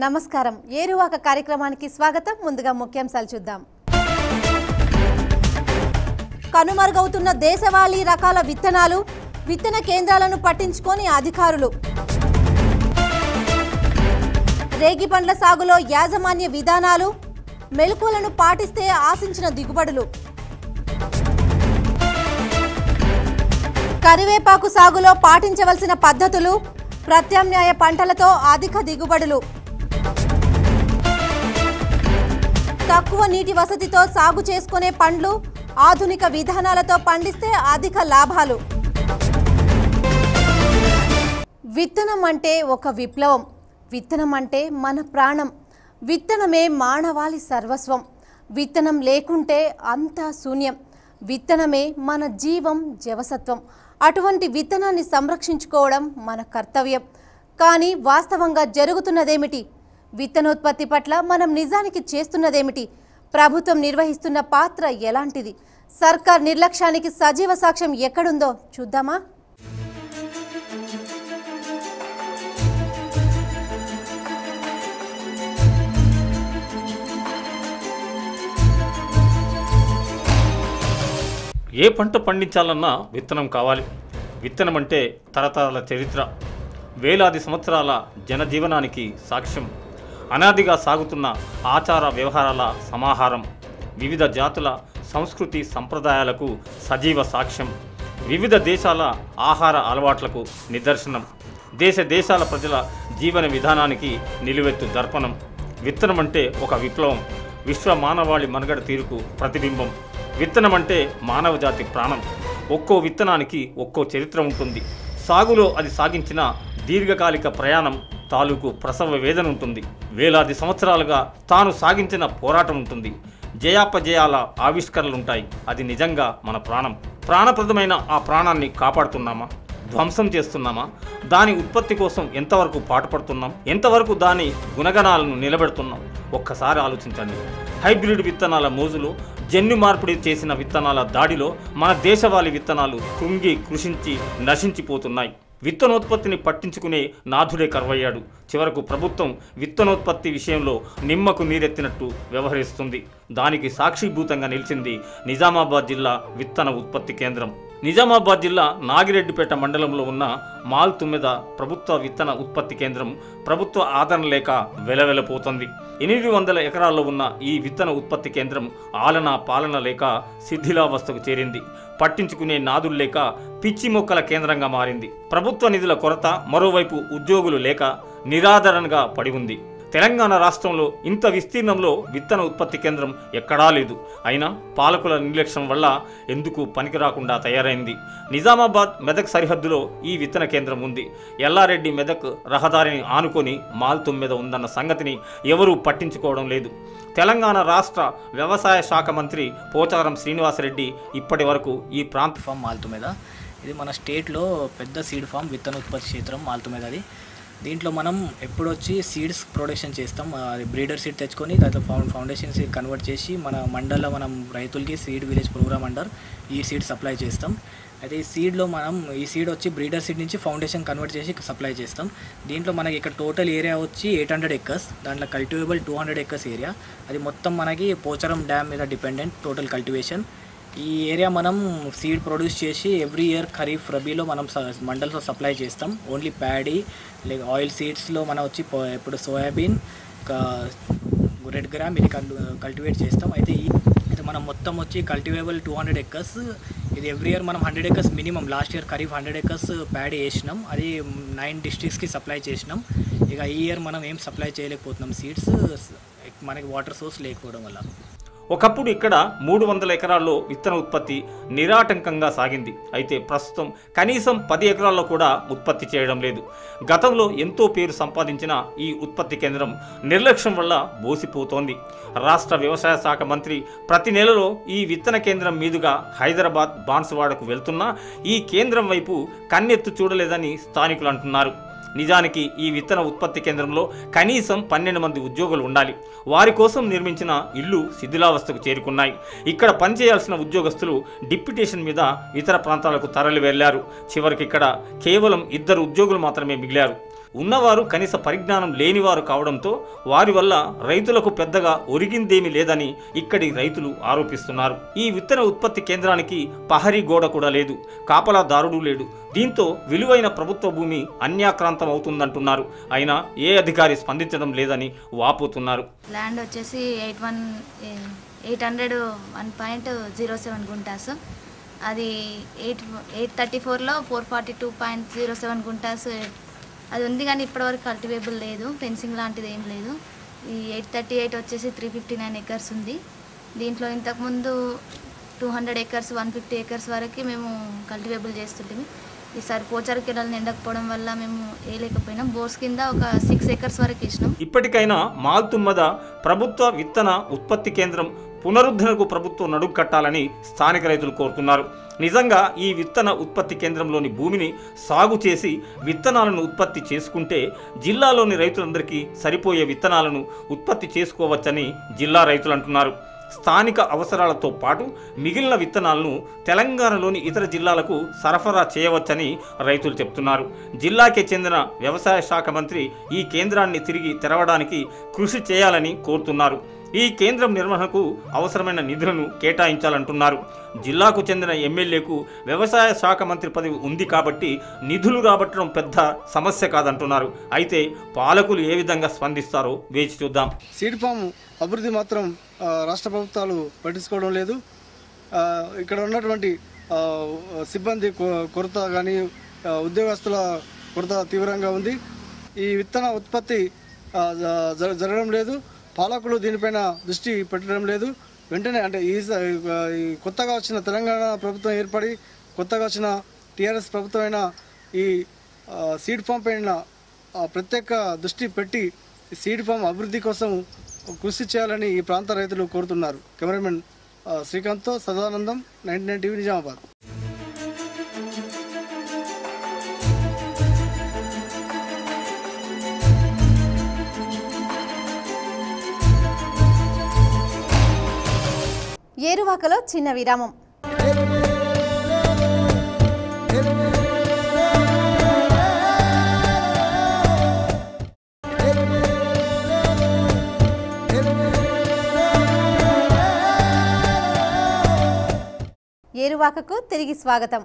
నమస్కారం ఏరువాక కార్యక్రమానికి స్వాగతం ముందుగా ముఖ్యాంశాలు చూద్దాం కనుమరుగవుతున్న దేశవాళీ రకాల విత్తనాలు విత్తన కేంద్రాలను పట్టించుకొని అధికారులు రేగి పండ్ల సాగులో యాజమాన్య విధానాలు మెలకువలను పాటిస్తే ఆశించిన దిగుబడులు కరివేపాకు సాగులో పాటించవలసిన పద్ధతులు ప్రత్యామ్నాయ పంటలతో అధిక దిగుబడులు తక్కువ నీటి వసతితో సాగు చేసుకునే పండ్లు ఆధునిక విధానాలతో పండిస్తే అధిక లాభాలు విత్తనం అంటే ఒక విప్లవం విత్తనం అంటే మన ప్రాణం విత్తనమే మానవాళి సర్వస్వం విత్తనం లేకుంటే అంతా శూన్యం విత్తనమే మన జీవం జవసత్వం అటువంటి విత్తనాన్ని సంరక్షించుకోవడం మన కర్తవ్యం కానీ వాస్తవంగా జరుగుతున్నదేమిటి విత్తనోత్పత్తి పట్ల మనం నిజానికి చేస్తున్నదేమిటి ప్రభుత్వం నిర్వహిస్తున్న పాత్ర ఎలాంటిది సర్కార్ నిర్లక్ష్యానికి సజీవ సాక్ష్యం ఎక్కడుందో చూద్దామా ఏ పంట పండించాలన్నా విత్తనం కావాలి విత్తనం అంటే తరతరాల చరిత్ర వేలాది సంవత్సరాల జనజీవనానికి సాక్ష్యం అనాదిగా సాగుతున్న ఆచార వ్యవహారాల సమాహారం వివిధ జాతుల సంస్కృతి సంప్రదాయాలకు సజీవ సాక్ష్యం వివిధ దేశాల ఆహార అలవాట్లకు నిదర్శనం దేశాల ప్రజల జీవన విధానానికి నిలువెత్తు దర్పణం విత్తనం అంటే ఒక విప్లవం విశ్వ మానవాళి మనుగడ తీరుకు ప్రతిబింబం విత్తనం అంటే మానవ జాతి ప్రాణం ఒక్కో విత్తనానికి ఒక్కో చరిత్ర ఉంటుంది సాగులో అది సాగించిన దీర్ఘకాలిక ప్రయాణం తాలూకు ప్రసవ వేదన ఉంటుంది వేలాది సంవత్సరాలుగా తాను సాగించిన పోరాటం ఉంటుంది జయాపజయాల ఆవిష్కరణలుంటాయి అది నిజంగా మన ప్రాణం ప్రాణప్రదమైన ఆ ప్రాణాన్ని కాపాడుతున్నామా ధ్వంసం చేస్తున్నామా దాని ఉత్పత్తి కోసం ఎంతవరకు పాటుపడుతున్నాం ఎంతవరకు దాని గుణగణాలను నిలబెడుతున్నాం ఒక్కసారి ఆలోచించండి హైబ్రిడ్ విత్తనాల మోజులో జన్యు మార్పిడి చేసిన విత్తనాల దాడిలో మన దేశవాళీ విత్తనాలు కృంగి కృషించి నశించిపోతున్నాయి విత్తనోత్పత్తిని పట్టించుకునే నాథుడే కరువయ్యాడు చివరకు ప్రభుత్వం విత్తనోత్పత్తి విషయంలో నిమ్మకు నీరెత్తినట్టు వ్యవహరిస్తుంది దానికి సాక్షిభూతంగా నిలిచింది నిజామాబాద్ జిల్లా విత్తన ఉత్పత్తి కేంద్రం నిజామాబాద్ జిల్లా నాగిరెడ్డిపేట మండలంలో ఉన్న మాల్ తుమ్మెద ప్రభుత్వ విత్తన ఉత్పత్తి కేంద్రం ప్రభుత్వ ఆదరణ లేక వెలవెలపోతుంది 800 ఎకరాల్లో ఉన్న ఈ విత్తన ఉత్పత్తి కేంద్రం ఆలన పాలన లేక శిథిలావస్థకు చేరింది పట్టించుకునే నాదులు లేక పిచ్చి మొక్కల కేంద్రంగా మారింది ప్రభుత్వ నిధుల కొరత మరోవైపు ఉద్యోగులు లేక నిరాదరణగా పడి ఉంది తెలంగాణ రాష్ట్రంలో ఇంత విస్తీర్ణంలో విత్తన ఉత్పత్తి కేంద్రం ఎక్కడా లేదు అయినా పాలకుల నిర్లక్ష్యం వల్ల ఎందుకు పనికి రాకుండా తయారైంది నిజామాబాద్ మెదక్ సరిహద్దులో ఈ విత్తన కేంద్రం ఉంది ఎల్లారెడ్డి మెదక్ రహదారిని ఆనుకొని మాల్ తొమ్మిద ఉందన్న సంగతిని ఎవరూ పట్టించుకోవడం లేదు తెలంగాణ రాష్ట్ర వ్యవసాయ శాఖ మంత్రి పోచారం శ్రీనివాసరెడ్డి ఇప్పటి వరకు ఈ ప్రాంత ఫామ్ మాల్ తొమ్మిద ఇది మన స్టేట్లో పెద్ద సీడ్ ఫామ్ విత్తన ఉత్పత్తి క్షేత్రం మాల్ తొమ్మిద అది దీంట్లో మనం ఎప్పుడొచ్చి సీడ్స్ ప్రొడక్షన్ చేస్తాం అది బ్రీడర్ సీడ్ తెచ్చుకొని దాంట్లో ఫౌండేషన్ సీడ్ కన్వర్ట్ చేసి మన మండల్లో మనం రైతులకి సీడ్ విలేజ్ ప్రోగ్రామ్ అండర్ ఈ సీడ్ సప్లై చేస్తాం అయితే ఈ సీడ్లో మనం ఈ సీడ్ వచ్చి బ్రీడర్ సీడ్ నుంచి ఫౌండేషన్ కన్వర్ట్ చేసి సప్లై చేస్తాం దీంట్లో మనకి ఇక్కడ టోటల్ ఏరియా వచ్చి 800 ఎకర్స్ దాంట్లో కల్టివేబుల్ 200 ఎకర్స్ ఏరియా అది మొత్తం మనకి పోచారం డ్యామ్ మీద డిపెండెంట్ టోటల్ కల్టివేషన్ ఈ ఏరియా మనం సీడ్ ప్రొడ్యూస్ చేసి ఎవ్రీ ఇయర్ ఖరీఫ్ రబీలో మనం మండల్స్లో సప్లై చేస్తాం ఓన్లీ ప్యాడీ లేక ఆయిల్ సీడ్స్లో మనం వచ్చి ఇప్పుడు సోయాబీన్ రెడ్ గ్రామ్ ఇది కల్టివేట్ చేస్తాం అయితే మనం మొత్తం వచ్చి కల్టివేబుల్ 200 ఎకర్స్ ఇది ఎవ్రీ ఇయర్ మనం 100 acres minimum last year kharif 100 acres paddy వేసినాం అది 9 డిస్ట్రిక్ట్స్కి సప్లై చేసినాం ఇక ఈ ఇయర్ మనం ఏం సప్లై చేయలేకపోతున్నాం సీడ్స్ మనకి వాటర్ సోర్స్ లేకపోవడం వల్ల ఒకప్పుడు ఇక్కడ 300 ఎకరాల్లో విత్తన ఉత్పత్తి నిరాటంకంగా సాగింది అయితే ప్రస్తుతం కనీసం 10 ఎకరాల్లో కూడా ఉత్పత్తి చేయడం లేదు గతంలో ఎంతో పేరు సంపాదించిన ఈ ఉత్పత్తి కేంద్రం నిర్లక్ష్యం వల్ల బోసిపోతోంది రాష్ట్ర వ్యవసాయ శాఖ మంత్రి ప్రతి నెలలో ఈ విత్తన కేంద్రం మీదుగా హైదరాబాద్ బాన్సువాడకు వెళ్తున్నా ఈ కేంద్రం వైపు కన్నెత్తు చూడలేదని స్థానికులు అంటున్నారు నిజానికి ఈ విత్తన ఉత్పత్తి కేంద్రంలో కనీసం 12 మంది ఉద్యోగులు ఉండాలి వారి కోసం నిర్మించిన ఇళ్లు శిథిలావస్థకు చేరుకున్నాయి ఇక్కడ పనిచేయాల్సిన ఉద్యోగస్తులు డిప్యుటేషన్ మీద ఇతర ప్రాంతాలకు తరలి వెళ్లారు చివరికి ఇక్కడ కేవలం 2 ఉద్యోగులు మాత్రమే మిగిలారు ఉన్నవారు కనీస పరిజ్ఞానం లేనివారు కావడంతో వారి వల్ల రైతులకు పెద్దగా ఒరిగిందేమీ లేదని ఇక్కడి రైతులు ఆరోపిస్తున్నారు. ఈ విత్తన ఉత్పత్తి కేంద్రానికి పహరీ గోడ కూడా లేదు, కాపలాదారుడు లేడు. దీంతో విలువైన ప్రభుత్వ భూమి అన్యాక్రాంతం అవుతుందంటున్నారు. అయినా ఏ అధికారి స్పందించడం లేదని వాపోతున్నారు. ల్యాండ్ వచ్చేసి 801.07 గుంటాస్, అది 834లో 442.07 గుంటాస్ అది ఉంది. కానీ ఇప్పటివరకు కల్టివేబుల్ లేదు, ఫెన్సింగ్ లాంటిది ఏం లేదు. ఈ 838 వచ్చేసి 359 ఎకర్స్ ఉంది. దీంట్లో ఇంతకుముందు 200 ఎకర్స్ 150 ఎకర్స్ వరకు మేము కల్టివేబుల్ చేస్తుంటాము. ఈసారి పోచారు కెనాల్ నిండకపోవడం వల్ల మేము వేయలేకపోయినాం. బోర్స్ కింద ఒక 6 ఎకర్స్ వరకు ఇచ్చినాం. ఇప్పటికైనా మాల్తుమ్మద ప్రభుత్వ విత్తన ఉత్పత్తి కేంద్రం పునరుద్ధరణకు ప్రభుత్వం నడుం కట్టాలని స్థానిక రైతులు కోరుతున్నారు. నిజంగా ఈ విత్తన ఉత్పత్తి కేంద్రంలోని భూమిని సాగు చేసి విత్తనాలను ఉత్పత్తి చేసుకుంటే జిల్లాలోని రైతులందరికీ సరిపోయే విత్తనాలను ఉత్పత్తి చేసుకోవచ్చని జిల్లా రైతులు అంటున్నారు. స్థానిక అవసరాలతో పాటు మిగిలిన విత్తనాలను తెలంగాణలోని ఇతర జిల్లాలకు సరఫరా చేయవచ్చని రైతులు చెప్తున్నారు. జిల్లాకే చెందిన వ్యవసాయ శాఖ మంత్రి ఈ కేంద్రాన్ని తిరిగి తెరవడానికి కృషి చేయాలని కోరుతున్నారు. ఈ కేంద్రం నిర్వహణకు అవసరమైన నిధులను కేటాయించాలంటున్నారు. జిల్లాకు చెందిన ఎమ్మెల్యేకు వ్యవసాయ శాఖ మంత్రి పదవి ఉంది కాబట్టి నిధులు రాబట్టడం పెద్ద సమస్య కాదంటున్నారు. అయితే పాలకులు ఏ విధంగా స్పందిస్తారో వేచి చూద్దాం. సీడ్ ఫామ్ అభివృద్ధి మాత్రం రాష్ట్ర ప్రభుత్వాలు పట్టించుకోవడం లేదు. ఇక్కడ ఉన్నటువంటి సిబ్బంది కొరత కానీ ఉద్యోగస్తుల కొరత తీవ్రంగా ఉంది. ఈ విత్తన ఉత్పత్తి జరగడం లేదు. పాలకులు దీనిపైన దృష్టి పెట్టడం లేదు. వెంటనే అంటే ఈ కొత్తగా వచ్చిన తెలంగాణ ప్రభుత్వం ఏర్పడి కొత్తగా వచ్చిన టీఆర్ఎస్ ప్రభుత్వం అయినా ఈ సీడ్ ఫామ్ పైన ప్రత్యేక దృష్టి పెట్టి సీడ్ ఫామ్ అభివృద్ధి కోసం కృషి చేయాలని ఈ ప్రాంత రైతులు కోరుతున్నారు. కెమెరామెన్ శ్రీకాంత్తో సదానందం, 99 టీవీ, నిజామాబాద్. ఏరువాకలో చిన్న విరామం. ఏరువాకకు తిరిగి స్వాగతం.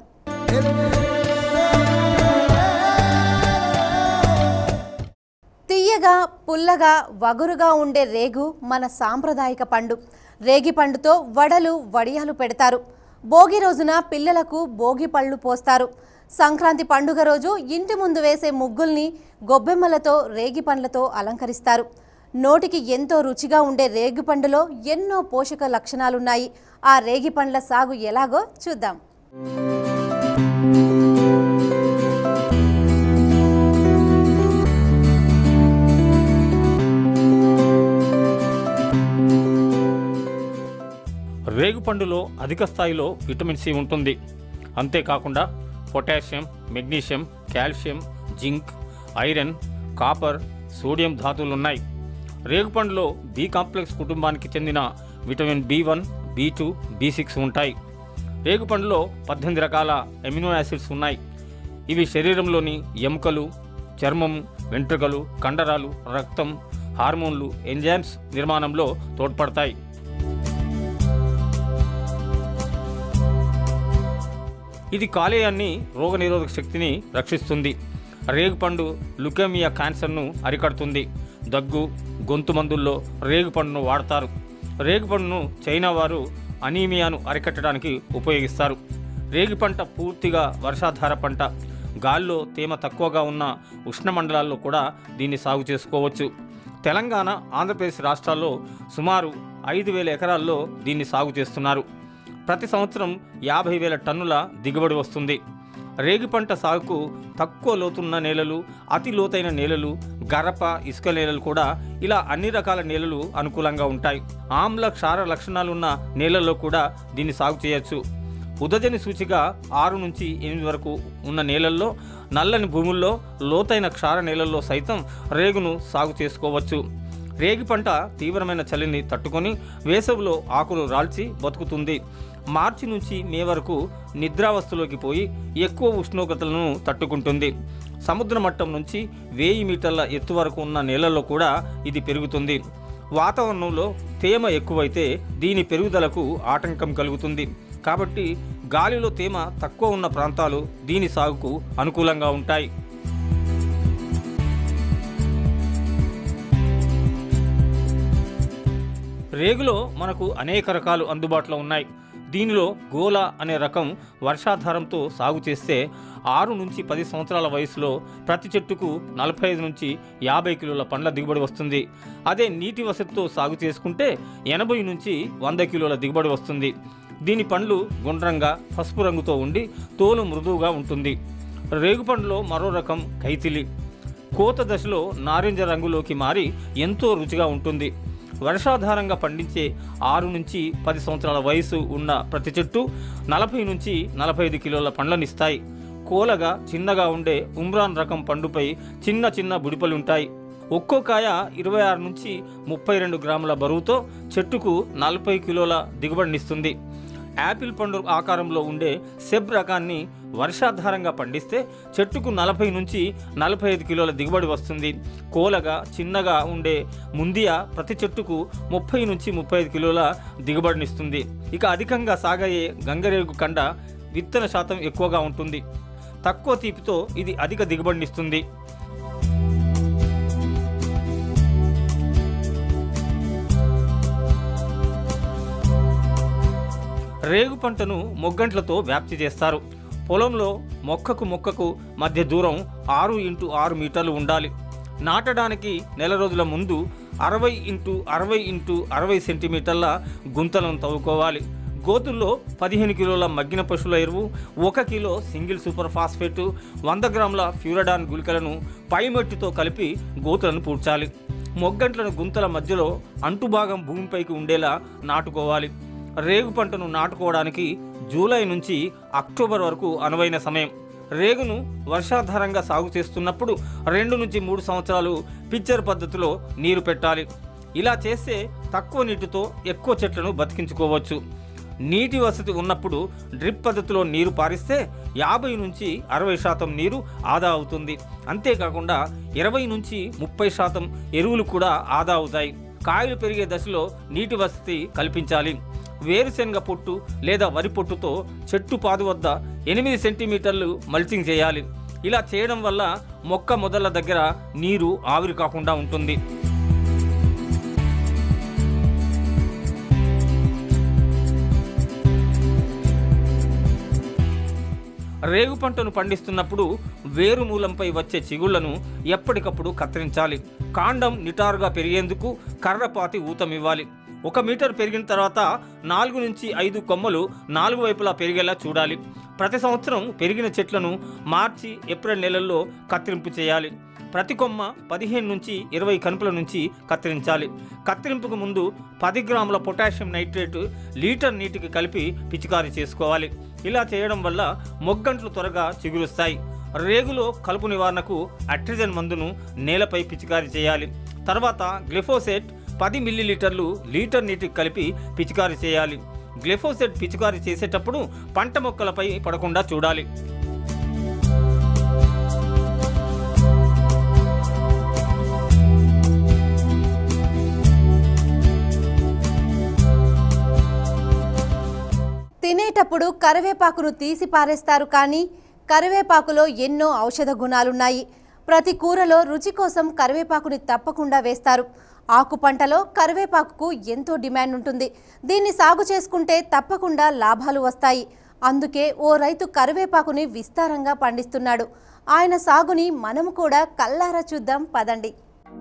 తీయగా, పుల్లగా, వగురుగా ఉండే రేగు మన సాంప్రదాయిక పండు. రేగి పండుతో వడలు, వడియాలు పెడతారు. భోగి రోజున పిల్లలకు భోగి పళ్ళు పోస్తారు. సంక్రాంతి పండుగ రోజు ఇంటి ముందు వేసే ముగ్గుల్ని గొబ్బెమ్మలతో, రేగి పండ్లతో అలంకరిస్తారు. నోటికి ఎంతో రుచిగా ఉండే రేగి పండులో ఎన్నో పోషక లక్షణాలున్నాయి. ఆ రేగి పండ్ల సాగు ఎలాగో చూద్దాం. రేగుపండులో అధిక స్థాయిలో విటమిన్ సి ఉంటుంది. అంతేకాకుండా potassium, magnesium, calcium, zinc, iron, copper, sodium ధాతువులున్నాయి. రేగుపండులో బి కాంప్లెక్స్ కుటుంబానికి చెందిన విటమిన్ B1, B2, B6 ఉంటాయి. రేగుపండులో 18 రకాల ఎమినో యాసిడ్స్ ఉన్నాయి. ఇవి శరీరంలోని ఎముకలు, చర్మం, వెంట్రుకలు, కండరాలు, రక్తం, హార్మోన్లు, ఎంజైమ్స్ నిర్మాణంలో తోడ్పడతాయి. ఇది కాలేయాన్ని, రోగనిరోధక శక్తిని రక్షిస్తుంది. రేగుపండు లుకేమియా క్యాన్సర్ను అరికడుతుంది. దగ్గు, గొంతు మందుల్లో రేగుపండును వాడతారు. రేగుపండును చైనా వారు అనీమియాను అరికట్టడానికి ఉపయోగిస్తారు. రేగి పంట పూర్తిగా వర్షాధార పంట. గాల్లో తేమ తక్కువగా ఉన్న ఉష్ణమండలాల్లో కూడా దీన్ని సాగు చేసుకోవచ్చు. తెలంగాణ, ఆంధ్రప్రదేశ్ రాష్ట్రాల్లో సుమారు 5,000 ఎకరాల్లో దీన్ని సాగు చేస్తున్నారు. ప్రతి సంవత్సరం 50,000 టన్నుల దిగుబడి వస్తుంది. రేగి పంట సాగుకు తక్కువ లోతున్న నేలలు, అతి లోతైన నేలలు, గరప, ఇసుక నేలలు కూడా ఇలా అన్ని రకాల నేలలు అనుకూలంగా ఉంటాయి. ఆమ్ల క్షార లక్షణాలున్న నేలల్లో కూడా దీన్ని సాగు చేయొచ్చు. ఉదజని సూచిక 6 నుంచి 8 వరకు ఉన్న నేలల్లో, నల్లని భూముల్లో, లోతైన క్షార నేలల్లో సైతం రేగును సాగు చేసుకోవచ్చు. రేగి పంట తీవ్రమైన చలిని తట్టుకొని వేసవిలో ఆకులు రాల్చి బతుకుతుంది. మార్చి నుంచి మే వరకు నిద్రావస్థలోకి పోయి ఎక్కువ ఉష్ణోగ్రతలను తట్టుకుంటుంది. సముద్ర మట్టం నుంచి 1000 మీటర్ల ఎత్తు వరకు ఉన్న నేలల్లో కూడా ఇది పెరుగుతుంది. వాతావరణంలో తేమ ఎక్కువైతే దీని పెరుగుదలకు ఆటంకం కలుగుతుంది. కాబట్టి గాలిలో తేమ తక్కువ ఉన్న ప్రాంతాలు దీని సాగుకు అనుకూలంగా ఉంటాయి. రేగులో మనకు అనేక రకాలు అందుబాటులో ఉన్నాయి. దీనిలో గోలా అనే రకం వర్షాధారంతో సాగు చేస్తే 6 నుంచి 10 సంవత్సరాల వయసులో ప్రతి చెట్టుకు 45 నుంచి 50 కిలోల పండ్ల దిగుబడి వస్తుంది. అదే నీటి వసతితో సాగు చేసుకుంటే 80 నుంచి 100 కిలోల దిగుబడి వస్తుంది. దీని పండ్లు గుండ్రంగా పసుపు రంగుతో ఉండి తోలు మృదువుగా ఉంటుంది. రేగుపండులో మరో రకం కైతిలి. కోత దశలో నారింజ రంగులోకి మారి ఎంతో రుచిగా ఉంటుంది. వర్షాధారంగా పండించే 6 నుంచి 10 సంవత్సరాల వయసు ఉన్న ప్రతి చెట్టు 40 నుంచి 45 కిలోల పండ్లనిస్తాయి. కోలగా చిన్నగా ఉండే ఉమ్రాన్ రకం పండుపై చిన్న చిన్న బుడిపలుంటాయి. ఒక్కో కాయ 26 నుంచి 32 గ్రాముల బరువుతో చెట్టుకు 40 కిలోల దిగుబడినిస్తుంది. యాపిల్ పండు ఆకారంలో ఉండే సెబ్ రకాన్ని వర్షాధారంగా పండిస్తే చెట్టుకు 40 నుంచి 45 కిలోల దిగుబడి వస్తుంది. కోలగా చిన్నగా ఉండే ముందియా ప్రతి చెట్టుకు 30 నుంచి 35 కిలోల దిగుబడినిస్తుంది. ఇక అధికంగా సాగయ్యే గంగరేగు కండ విత్తన శాతం ఎక్కువగా ఉంటుంది. తక్కువ తీపితో ఇది అధిక దిగుబడినిస్తుంది. రేగు పంటను మొగ్గంట్లతో వ్యాప్తి చేస్తారు. పొలంలో మొక్కకు మధ్య దూరం 6 x 6 మీటర్లు ఉండాలి. నాటడానికి నెల రోజుల ముందు 60 x 60 x 60 సెంటీమీటర్ల గుంతలను తవ్వుకోవాలి. గోతుల్లో 15 కిలోల మగ్గిన పశువుల ఎరువు, 1 కిలో సింగిల్ సూపర్ ఫాస్ఫేట్, 100 గ్రాముల ఫ్యూరడాన్ గుళికలను పై మట్టితో కలిపి గోతులను పూడ్చాలి. మొగ్గంట్లను గుంతల మధ్యలో అంటుభాగం భూమిపైకి ఉండేలా నాటుకోవాలి. రేగు పంటను నాటుకోవడానికి జూలై నుంచి అక్టోబర్ వరకు అనువైన సమయం. రేగును వర్షాధారంగా సాగు చేస్తున్నప్పుడు 2 నుంచి 3 సంవత్సరాలు పిచ్చర్ పద్ధతిలో నీరు పెట్టాలి. ఇలా చేస్తే తక్కువ నీటితో ఎక్కువ చెట్లను బతికించుకోవచ్చు. నీటి వసతి ఉన్నప్పుడు డ్రిప్ పద్ధతిలో నీరు పారిస్తే 50 నుంచి 60% నీరు ఆదా అవుతుంది. అంతేకాకుండా 20 నుంచి 30% ఎరువులు కూడా ఆదా అవుతాయి. కాయలు పెరిగే దశలో నీటి వసతి కల్పించాలి. వేరుశెనగ పొట్టు లేదా వరి పొట్టుతో చెట్టు పాదు వద్ద 8 సెంటీమీటర్లు మల్చింగ్ చేయాలి. ఇలా చేయడం వల్ల మొక్క మొదళ్ళ దగ్గర నీరు ఆవిరి కాకుండా ఉంటుంది. రేగు పంటను పండిస్తున్నప్పుడు వేరు మూలంపై వచ్చే చిగుళ్లను ఎప్పటికప్పుడు కత్తిరించాలి. కాండం నిటారుగా పెరిగేందుకు కర్రపాతి ఊతమివ్వాలి. 1 మీటర్ పెరిగిన తర్వాత 4 నుంచి 5 కొమ్మలు 4 వైపులా పెరిగేలా చూడాలి. ప్రతి సంవత్సరం పెరిగిన చెట్లను మార్చి ఏప్రిల్ నెలల్లో కత్తిరింపు చేయాలి. ప్రతి కొమ్మ 15 నుంచి 20 కనుపుల నుంచి కత్తిరించాలి. కత్తిరింపుకు ముందు 10 గ్రాముల పొటాషియం నైట్రేట్ లీటర్ నీటికి కలిపి పిచికారీ చేసుకోవాలి. ఇలా చేయడం వల్ల మొగ్గంట్లు త్వరగా చిగురుస్తాయి. రేగులో కలుపు నివారణకు అట్రిజన్ మందును నేలపై పిచికారీ చేయాలి. తర్వాత గ్లిఫోసేట్ 10 మిల్లీలీటర్లు లీటర్ నీటికి కలిపి పిచికారీ చేయాలి. గ్లిఫోసేట్ పిచికారీ చేసేటప్పుడు పంట మొక్కలపై పడకుండా చూడాలి. తినేటప్పుడు కరివేపాకును తీసి పారేస్తారు, కానీ కరివేపాకులో ఎన్నో ఔషధ గుణాలున్నాయి. ప్రతి కూరలో రుచి కోసం కరివేపాకుని తప్పకుండా వేస్తారు. ఆకు పంటలో కరివేపాకుకు ఎంతో డిమాండ్ ఉంటుంది. దీన్ని సాగు చేసుకుంటే తప్పకుండా లాభాలు వస్తాయి. అందుకే ఓ రైతు కరివేపాకుని విస్తారంగా పండిస్తున్నాడు. ఆయన సాగుని మనము కూడా కల్లారా చూద్దాం పదండి.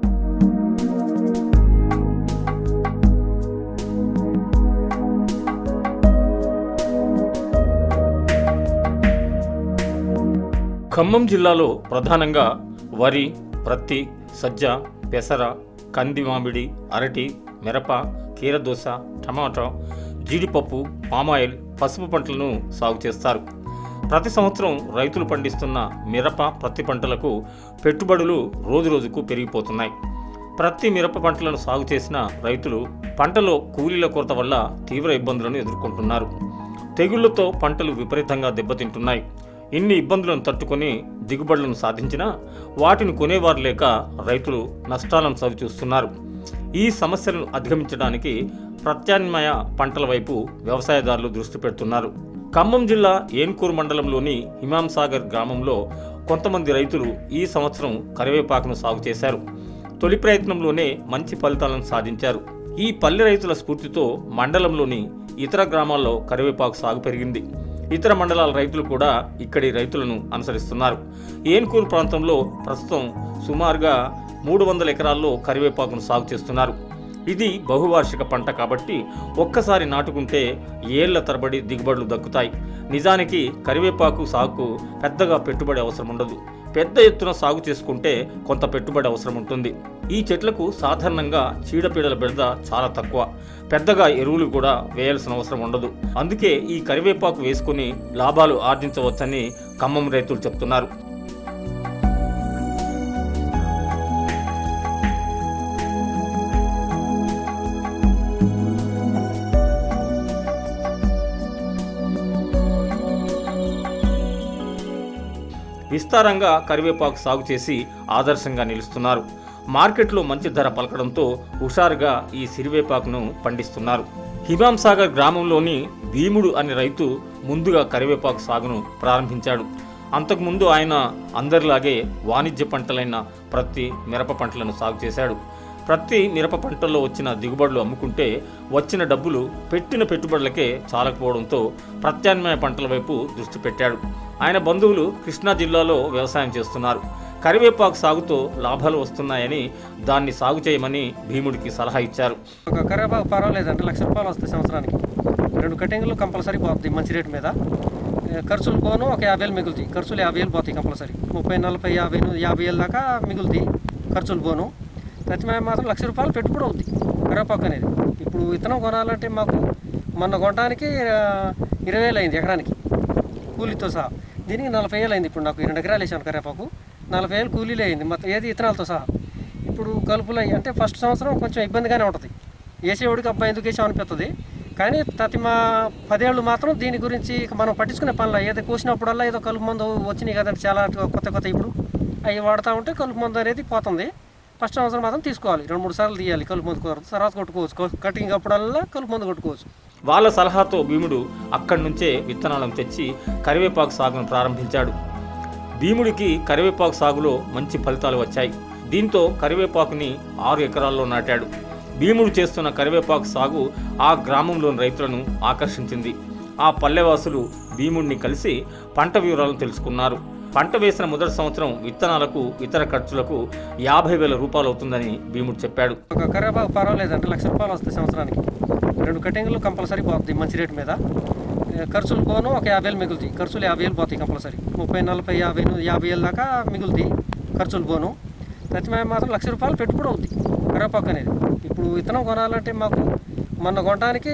ఖమ్మం జిల్లాలో ప్రధానంగా వరి, ప్రత్తి, సజ్జ, పెసర, కంది మామిడి, అరటి, మిరప, కీరదోస, టమాటా, జీడిపప్పు, పామాయిల్, పసుపు పంటలను సాగు చేస్తారు. ప్రతి సంవత్సరం రైతులు పండిస్తున్న మిరప, ప్రత్తి పంటలకు పెట్టుబడులు రోజురోజుకు పెరిగిపోతున్నాయి. ప్రత్తి, మిరప పంటలను సాగు చేసిన రైతులు పంటలో కూలీల కొరత వల్ల తీవ్ర ఇబ్బందులను ఎదుర్కొంటున్నారు. తెగుళ్లతో పంటలు విపరీతంగా దెబ్బతింటున్నాయి. ఇన్ని ఇబ్బందులను తట్టుకొని దిగుబడులను సాధించినా వాటిని కొనేవారు లేక రైతులు నష్టాలను చవిచూస్తున్నారు. ఈ సమస్యలను అధిగమించడానికి ప్రత్యామ్నాయ పంటల వైపు వ్యవసాయదారులు దృష్టి పెడుతున్నారు. ఖమ్మం జిల్లా ఏన్కూరు మండలంలోని హిమాంసాగర్ గ్రామంలో కొంతమంది రైతులు ఈ సంవత్సరం కరివేపాకును సాగు చేశారు. తొలి ప్రయత్నంలోనే మంచి ఫలితాలను సాధించారు. ఈ పల్లె రైతుల స్ఫూర్తితో మండలంలోని ఇతర గ్రామాల్లో కరివేపాకు సాగు పెరిగింది. ఇతర మండలాల రైతులు కూడా ఇక్కడి రైతులను అనుసరిస్తున్నారు. ఏన్కూరు ప్రాంతంలో ప్రస్తుతం సుమారుగా 300 ఎకరాల్లో కరివేపాకును సాగు చేస్తున్నారు. ఇది బహువార్షిక పంట కాబట్టి ఒక్కసారి నాటుకుంటే ఏళ్ల తరబడి దిగుబడులు దక్కుతాయి. నిజానికి కరివేపాకు సాగుకు పెద్దగా పెట్టుబడి అవసరం ఉండదు. పెద్ద ఎత్తున సాగు చేసుకుంటే కొంత పెట్టుబడి అవసరం ఉంటుంది. ఈ చెట్లకు సాధారణంగా చీడపీడల బెడద చాలా తక్కువ. పెద్దగా ఎరువులు కూడా వేయాల్సిన అవసరం ఉండదు. అందుకే ఈ కరివేపాకు వేసుకుని లాభాలు ఆర్జించవచ్చని ఖమ్మం రైతులు చెప్తున్నారు. విస్తారంగా కరివేపాకు సాగు చేసి ఆదర్శంగా నిలుస్తున్నారు. మార్కెట్లో మంచి ధర పలకడంతో హుషారుగా ఈ సిరివేపాకును పండిస్తున్నారు. హిమాంసాగర్ గ్రామంలోని భీముడు అనే రైతు ముందుగా కరివేపాకు సాగును ప్రారంభించాడు. అంతకుముందు ఆయన అందరిలాగే వాణిజ్య పంటలైన ప్రత్తి, మిరప పంటలను సాగు చేశాడు. ప్రతి మిరప పంటల్లో వచ్చిన దిగుబడులు అమ్ముకుంటే వచ్చిన డబ్బులు పెట్టిన పెట్టుబడులకే చాలకపోవడంతో ప్రత్యామ్నాయ పంటల వైపు దృష్టి పెట్టాడు. ఆయన బంధువులు కృష్ణా జిల్లాలో వ్యవసాయం చేస్తున్నారు. కరివేపాకు సాగుతో లాభాలు వస్తున్నాయని దాన్ని సాగు చేయమని భీముడికి సలహా ఇచ్చారు. ఒక కరివేపాకు పర్వాలేదంటే ₹1,00,000 వస్తాయి సంవత్సరానికి. 2 కటింగ్లు కంపల్సరీ పోతుంది మంచి రేటు మీద. ఖర్చులు పోను ఒక 50,000 మిగులుతాయి. ఖర్చులు 50,000 పోతాయి కంపల్సరీ. 30, 40, 50,000 దాకా మిగులుతాయి ఖర్చులు పోను. ప్రతి మాత్రం ₹1,00,000 పెట్టుబడి అవుతుంది కరివేపాకు అనేది. ఇప్పుడు విత్తనం కొనాలంటే మాకు మొన్న కొనడానికి 20,000 అయింది ఎకరానికి కూలీతో సహా. దీనికి 40,000 అయింది. ఇప్పుడు నాకు 2 ఎకరాలు వేసాను కరివేపాకు, 40,000 కూలీలే అయింది మొత్తం, ఏది విత్తనాలతో సహా. ఇప్పుడు కలుపులు అంటే ఫస్ట్ సంవత్సరం కొంచెం ఇబ్బందిగానే ఉంటుంది. వేసేవాడికి అబ్బాయి ఎందుకు వేసాం అనిపిస్తుంది. కానీ ప్రతి 10 ఏళ్ళు మాత్రం దీని గురించి మనం పట్టించుకునే పనులు ఏదో కోసినప్పుడల్లా ఏదో కలుపు మందు వచ్చినాయి కదంటే చాలా కొత్త ఇప్పుడు అవి వాడుతూ ఉంటే కలుపు మందు అనేది పోతుంది. ఫస్ట్ సంవత్సరం మాత్రం తీసుకోవాలి, 2-3 సార్లు తీయాలి కలుపు మందు. తర్వాత కొట్టుకోవచ్చు, కటింగ్ అప్పుడల్లా కలుపు మందు కొట్టుకోవచ్చు. వాళ్ళ సలహాతో భీముడు అక్కడి నుంచే విత్తనాలను తెచ్చి కరివేపాకు సాగును ప్రారంభించాడు. భీముడికి కరివేపాకు సాగులో మంచి ఫలితాలు వచ్చాయి. దీంతో కరివేపాకుని 6 ఎకరాల్లో నాటాడు. భీముడు చేస్తున్న కరివేపాకు సాగు ఆ గ్రామంలోని రైతులను ఆకర్షించింది. ఆ పల్లెవాసులు భీముడిని కలిసి పంట వివరాలను తెలుసుకున్నారు. పంట వేసిన మొదటి సంవత్సరం విత్తనాలకు, ఇతర ఖర్చులకు ₹50,000 అవుతుందని భీముడు చెప్పాడు. ఒక కరివేపాకు పర్వాలేదంటే ₹1,00,000 వస్తాయి సంవత్సరానికి. 2 కటింగ్లు కంపల్సరీ పోతుంది మంచి రేటు మీద. ఖర్చులు పోను ఒక 50,000 మిగులుతాయి. ఖర్చులు 50,000 పోతాయి కంపల్సరీ. 30, 40, 50,000 దాకా మిగులుతాయి ఖర్చులు పోను. ప్రతి మాత్రం ₹1,00,000 పెట్టుబడి అవుతుంది కరివేపాకు అనేది. ఇప్పుడు విత్తనం కొనాలంటే మాకు మొన్న కొనడానికి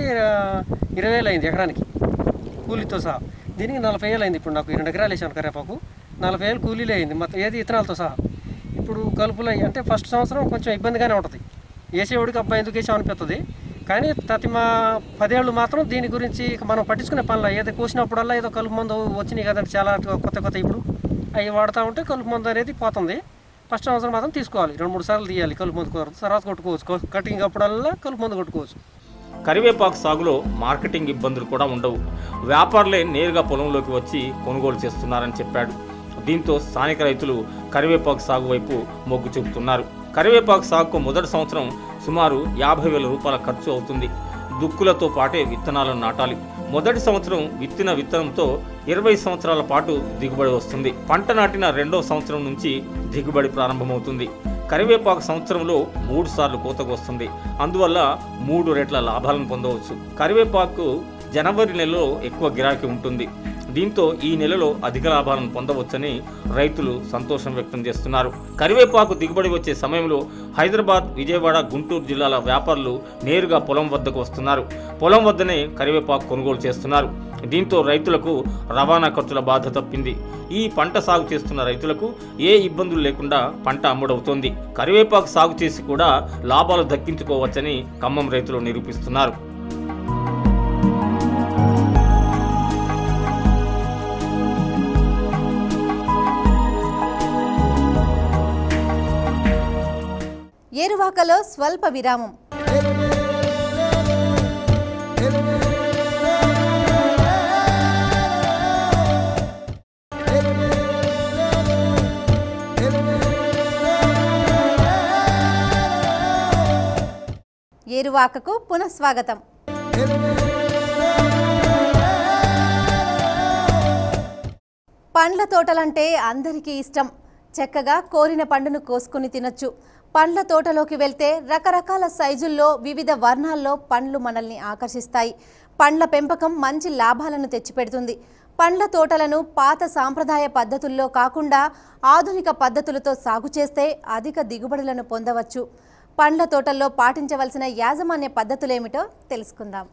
20,000 అయింది ఎకరానికి కూలీతో సహా. దీనికి 40,000 అయింది. ఇప్పుడు నాకు 2 ఎకరాలు వేసాను కరివేపాకు, 40,000 కూలీలే అయింది మొత్తం, ఏది విత్తనాలతో సహా. ఇప్పుడు కలుపులు అంటే ఫస్ట్ సంవత్సరం కొంచెం ఇబ్బందిగానే ఉంటుంది. వేసేవాడికి అబ్బాయి ఎందుకు వేసాం అనిపిస్తుంది. కానీ ప్రతి 10 ఏళ్ళు మాత్రం దీని గురించి మనం పట్టించుకునే పనులు ఏదో కోసినప్పుడల్లా ఏదో కలుపు మందు వచ్చినాయి కదంటే చాలా కొత్త ఇప్పుడు అవి వాడుతూ ఉంటే కలుపు మందు అనేది పోతుంది. ఫస్ట్ సంవత్సరం మాత్రం తీసుకోవాలి, 2-3 సార్లు తీయాలి కలుపు మందు. తర్వాత కొట్టుకోవచ్చు, కటింగ్ అప్పుడల్లా కలుపు మందు కొట్టుకోవచ్చు. కరివేపాకు సాగులో మార్కెటింగ్ ఇబ్బందులు కూడా ఉండవు. వ్యాపారులే నేరుగా పొలంలోకి వచ్చి కొనుగోలు చేస్తున్నారని చెప్పాడు. దీంతో స్థానిక రైతులు కరివేపాకు సాగు వైపు మొగ్గు చూపుతున్నారు. కరివేపాకు సాగుకు మొదటి సంవత్సరం సుమారు ₹50,000 ఖర్చు అవుతుంది. దుక్కులతో పాటే విత్తనాలను నాటాలి. మొదటి సంవత్సరం విత్తిన విత్తనంతో 20 సంవత్సరాల పాటు దిగుబడి వస్తుంది. పంట నాటిన 2వ సంవత్సరం నుంచి దిగుబడి ప్రారంభమవుతుంది. కరివేపాకు సంవత్సరంలో 3 సార్లు కోతకు వస్తుంది. అందువల్ల 3 రెట్ల లాభాలను పొందవచ్చు. కరివేపాకు జనవరి నెలలో ఎక్కువ గిరాకీ ఉంటుంది. దీంతో ఈ నెలలో అధిక లాభాలను పొందవచ్చని రైతులు సంతోషం వ్యక్తం చేస్తున్నారు. కరివేపాకు దిగుబడి వచ్చే సమయంలో హైదరాబాద్, విజయవాడ, గుంటూరు జిల్లాల వ్యాపారులు నేరుగా పొలం వద్దకు వస్తున్నారు. పొలం వద్దనే కరివేపాకు కొనుగోలు చేస్తున్నారు. దీంతో రైతులకు రవాణా ఖర్చుల బాధ తప్పింది. ఈ పంట సాగు చేస్తున్న రైతులకు ఏ ఇబ్బందులు లేకుండా పంట అమ్ముడవుతోంది. కరివేపాకు సాగు చేసి కూడా లాభాలు దక్కించుకోవచ్చని ఖమ్మం రైతులు నిరూపిస్తున్నారు. ఏరువాకలో స్వల్ప విరామం. ఏరువాకకు పునఃస్వాగతం. పండ్ల తోటలంటే అందరికీ ఇష్టం. చక్కగా కోరిన పండును కోసుకుని తినొచ్చు. పండ్ల తోటలోకి వెళ్తే రకరకాల సైజుల్లో వివిధ వర్ణాల్లో పండ్లు మనల్ని ఆకర్షిస్తాయి. పండ్ల పెంపకం మంచి లాభాలను తెచ్చిపెడుతుంది. పండ్ల తోటలను పాత సాంప్రదాయ పద్ధతుల్లో కాకుండా ఆధునిక పద్ధతులతో సాగు చేస్తే అధిక దిగుబడులను పొందవచ్చు. పండ్ల తోటల్లో పాటించవలసిన యాజమాన్య పద్ధతులేమిటో తెలుసుకుందాం.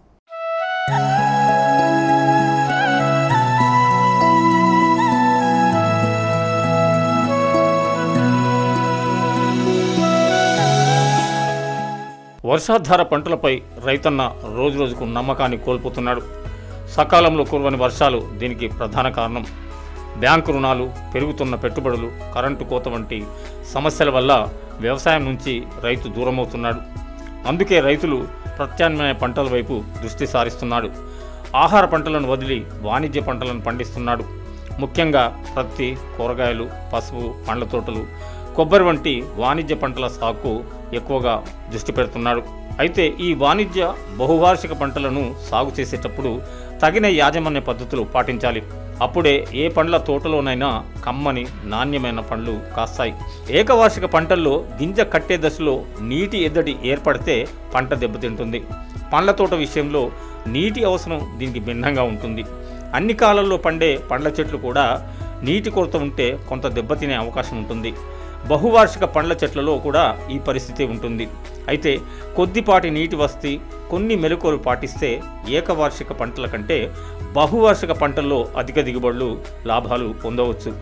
వర్షాధార పంటలపై రైతన్న రోజురోజుకు నమ్మకాన్ని కోల్పోతున్నాడు. సకాలంలో కురవని వర్షాలు దీనికి ప్రధాన కారణం. బ్యాంకు రుణాలు, పెరుగుతున్న పెట్టుబడులు, కరెంటు కోత వంటి సమస్యల వల్ల వ్యవసాయం నుంచి రైతు దూరమవుతున్నాడు. అందుకే రైతులు ప్రత్యామ్నాయ పంటల వైపు దృష్టి సారిస్తున్నాడు. ఆహార పంటలను వదిలి వాణిజ్య పంటలను పండిస్తున్నాడు. ముఖ్యంగా పత్తి, కూరగాయలు, పసుపు, పండ్ల తోటలు, కొబ్బరి వంటి వాణిజ్య పంటల సాగుకు ఎక్కువగా దృష్టి పెడుతున్నాడు. అయితే ఈ వాణిజ్య బహువార్షిక పంటలను సాగు చేసేటప్పుడు తగిన యాజమాన్య పద్ధతులు పాటించాలి. అప్పుడే ఏ పండ్ల తోటలోనైనా కమ్మని నాణ్యమైన పండ్లు కాస్తాయి. ఏకవార్షిక పంటల్లో గింజ కట్టే దశలో నీటి ఎద్దడి ఏర్పడితే పంట దెబ్బతింటుంది. పండ్ల తోట విషయంలో నీటి అవసరం దీనికి భిన్నంగా ఉంటుంది. అన్ని కాలాల్లో పండే పండ్ల చెట్లు కూడా నీటి కొరత ఉంటే కొంత దెబ్బతినే అవకాశం ఉంటుంది. బహువార్షిక పండ్ల చెట్లలో కూడా ఈ పరిస్థితి ఉంటుంది. అయితే కొద్దిపాటి నీటి వసతి, కొన్ని మెలకువలు పాటిస్తే ఏకవార్షిక పంటల కంటే బహువార్షిక పంటల్లో అధిక దిగుబడులు, లాభాలు పొందవచ్చు.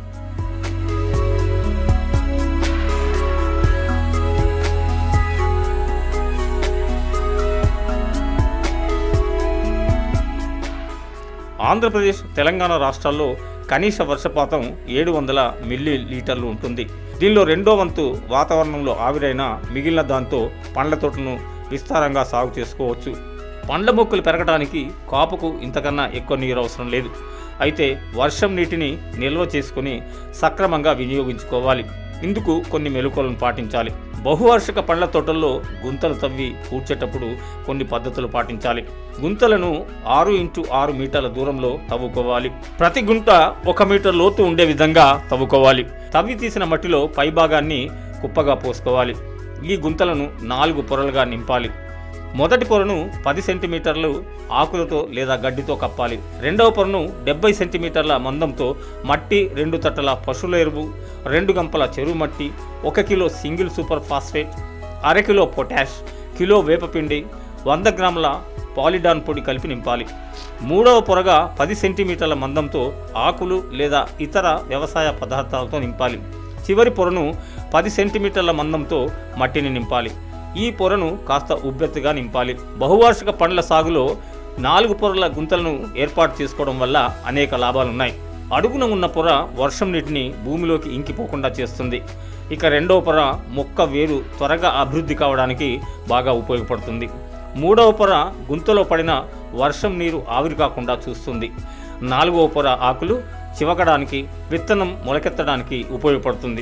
ఆంధ్రప్రదేశ్, తెలంగాణ రాష్ట్రాల్లో కనీస వర్షపాతం 700 మిల్లీలీటర్లు ఉంటుంది. దీనిలో 2వ వంతు వాతావరణంలో ఆవిరైన మిగిలిన దాంతో పండ్ల తోటలను విస్తారంగా సాగు చేసుకోవచ్చు. పండ్ల మొక్కలు పెరగడానికి కాపుకు ఇంతకన్నా ఎక్కువ నీరు అవసరం లేదు. అయితే వర్షం నీటిని నిల్వ చేసుకుని సక్రమంగా వినియోగించుకోవాలి. ఇందుకు కొన్ని మెలకువలను పాటించాలి. బహువార్షిక పండ్ల తోటల్లో గుంతలు తవ్వి పూడ్చేటప్పుడు కొన్ని పద్ధతులు పాటించాలి. గుంతలను 6x6 మీటర్ల దూరంలో తవ్వుకోవాలి. ప్రతి గుంట 1 మీటర్ లోతు ఉండే విధంగా తవ్వుకోవాలి. తవ్వి తీసిన మట్టిలో పైభాగాన్ని కుప్పగా పోసుకోవాలి. ఈ గుంతలను 4 పొరలుగా నింపాలి. మొదటి పొరను 10 సెంటీమీటర్లు ఆకులతో లేదా గడ్డితో కప్పాలి. రెండవ పొరను 70 సెంటీమీటర్ల మందంతో మట్టి, 2 తట్టల పశువుల ఎరువు, 2 గంపల చెరువు మట్టి, 1 కిలో సింగిల్ సూపర్ ఫాస్ఫేట్, అర కిలో పొటాష్, కిలో వేపపిండి, 100 గ్రాముల పాలిడాన్ పొడి కలిపి నింపాలి. మూడవ పొరగా 10 సెంటీమీటర్ల మందంతో ఆకులు లేదా ఇతర వ్యవసాయ పదార్థాలతో నింపాలి. చివరి పొరను 10 సెంటీమీటర్ల మందంతో మట్టిని నింపాలి. ఈ పొరను కాస్త ఉబ్బెత్తుగా నింపాలి. బహువార్షిక పండ్ల సాగులో 4 పొరల గుంతలను ఏర్పాటు చేసుకోవడం వల్ల అనేక లాభాలున్నాయి. అడుగున ఉన్న పొర వర్షం నీటిని భూమిలోకి ఇంకిపోకుండా చేస్తుంది. ఇక రెండవ పొర మొక్క వేరు త్వరగా అభివృద్ధి కావడానికి బాగా ఉపయోగపడుతుంది. మూడవ పొర గుంతలో పడిన వర్షం నీరు ఆవిరి కాకుండా చూస్తుంది. 4వ పొర ఆకులు చివకడానికి, విత్తనం మొలకెత్తడానికి ఉపయోగపడుతుంది.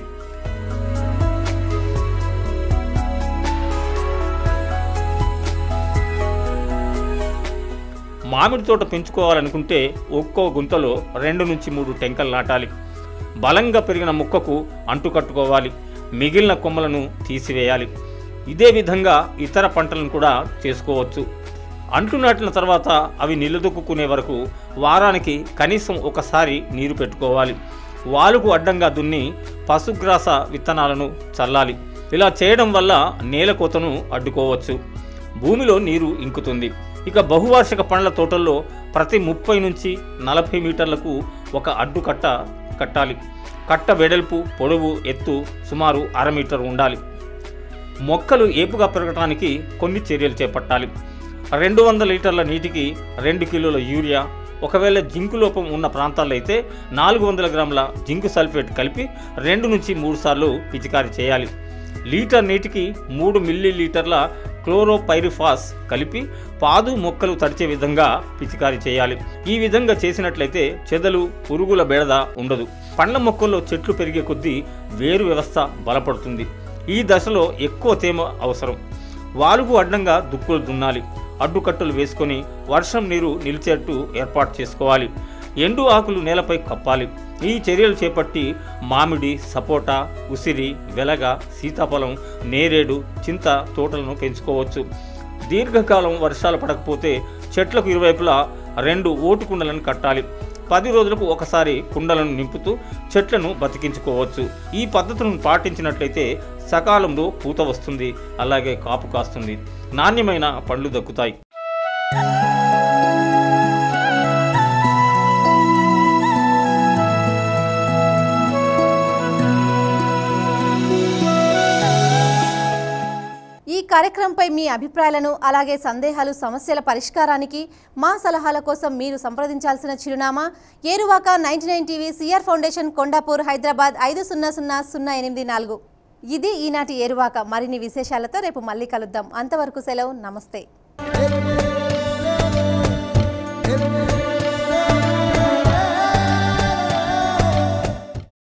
మామిడి తోట పెంచుకోవాలనుకుంటే ఒక్కో గుంతలో 2 నుంచి 3 టెంకలు నాటాలి. బలంగా పెరిగిన మొక్కకు అంటుకట్టుకోవాలి. మిగిలిన కొమ్మలను తీసివేయాలి. ఇదే విధంగా ఇతర పంటలను కూడా చేసుకోవచ్చు. అంట్లు నాటిన తర్వాత అవి నిలదొక్కునే వరకు వారానికి కనీసం ఒకసారి నీరు పెట్టుకోవాలి. వాలుకు అడ్డంగా దున్ని పశుగ్రాస విత్తనాలను చల్లాలి. ఇలా చేయడం వల్ల నేల కోతను అడ్డుకోవచ్చు. భూమిలో నీరు ఇంకుతుంది. ఇక బహువార్షిక పండ్ల తోటల్లో ప్రతి 30 నుంచి 40 మీటర్లకు ఒక అడ్డు కట్టాలి. కట్ట వెడల్పు, పొడవు, ఎత్తు సుమారు 1/2 మీటర్ ఉండాలి. మొక్కలు ఏపుగా పెరగడానికి కొన్ని చర్యలు చేపట్టాలి. 200 లీటర్ల నీటికి 2 కిలోల యూరియా, ఒకవేళ జింకు లోపం ఉన్న ప్రాంతాల్లో అయితే 400 గ్రాముల జింకు సల్ఫేట్ కలిపి 2 నుంచి 3 సార్లు పిచికారీ చేయాలి. లీటర్ నీటికి 3 మిల్లీలీటర్ల క్లోరోపైరిఫాస్ కలిపి పాదు మొక్కలు తడిచే విధంగా పిచికారీ చేయాలి. ఈ విధంగా చేసినట్లయితే చెదలు, పురుగుల బెడద ఉండదు. పండ్ల మొక్కల్లో చెట్లు పెరిగే కొద్దీ వేరు వ్యవస్థ బలపడుతుంది. ఈ దశలో ఎక్కువ తేమ అవసరం. వాలుకు అడ్డంగా దుక్కులు దున్నాలి. అడ్డుకట్టలు వేసుకొని వర్షం నీరు నిలిచేట్టు ఏర్పాటు చేసుకోవాలి. ఎండు ఆకులు నేలపై కప్పాలి. ఈ చర్యలు చేపట్టి మామిడి, సపోటా, ఉసిరి, వెలగ, సీతాఫలం, నేరేడు, చింత తోటలను పెంచుకోవచ్చు. దీర్ఘకాలం వర్షాలు పడకపోతే చెట్లకు ఇరువైపులా 2 ఓటు కుండలను కట్టాలి. 10 రోజులకు ఒకసారి కుండలను నింపుతూ చెట్లను బతికించుకోవచ్చు. ఈ పద్ధతులను పాటించినట్లయితే సకాలంలో పూత వస్తుంది, అలాగే కాపు కాస్తుంది, నాణ్యమైన పండ్లు దక్కుతాయి. ఈ కార్యక్రమంపై మీ అభిప్రాయాలను అలాగే సందేహాలు, సమస్యల పరిష్కారానికి మా సలహాల కోసం మీరు సంప్రదించాల్సిన చిరునామా Eruvaka 99 TV, CR foundation, Kondapur, Hyderabad 500084. ఇది ఈనాటి ఏరువాక. మరిన్ని విశేషాలతో రేపు మళ్ళీ కలుద్దాం. అంతవరకు సెలవు. నమస్తే.